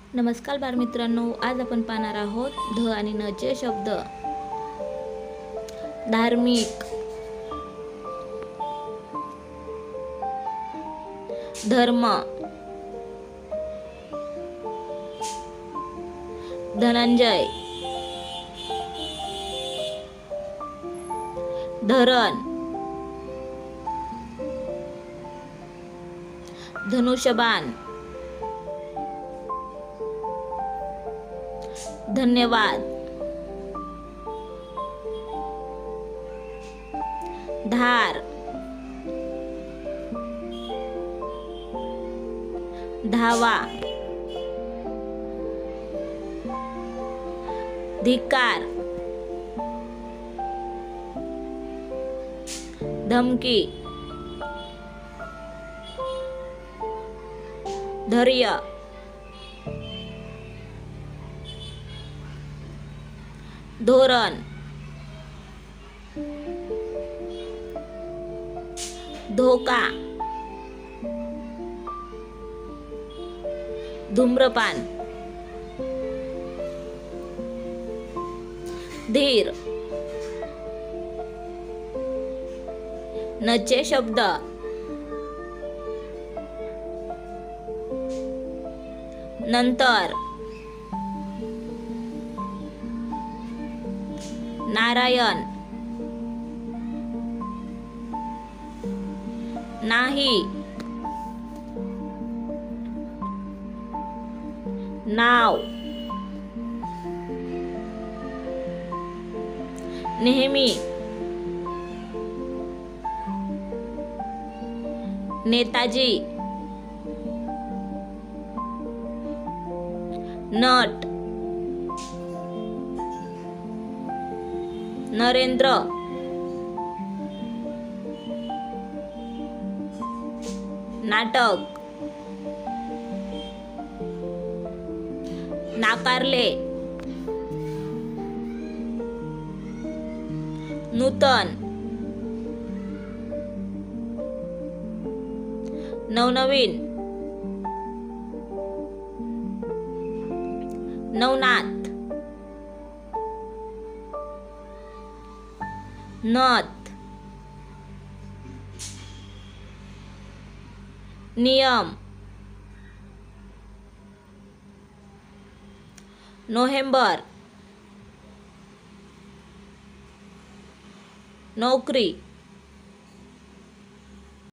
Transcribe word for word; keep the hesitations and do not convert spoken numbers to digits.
नमस्कार बालमित्रांनो, आज आपण पाहणार आहोत ध आणि न चे शब्द. धार्मिक, धर्म, धनंजय, धरण, धनुष्यबाण, धन्यवाद, धार, धावा, धिक्कार, धमकी, धैर्य, धोरण, धोका, धूम्रपान, धीर. न चे शब्द. नंतर, नारायण, नाही, नाव, नेहमी, नेताजी, नट, नरेंद्र, नाटक, नाकारले, नूतन, नवनवीन, नवनाथ, नथ, नियम, नोव्हेंबर, नोकरी.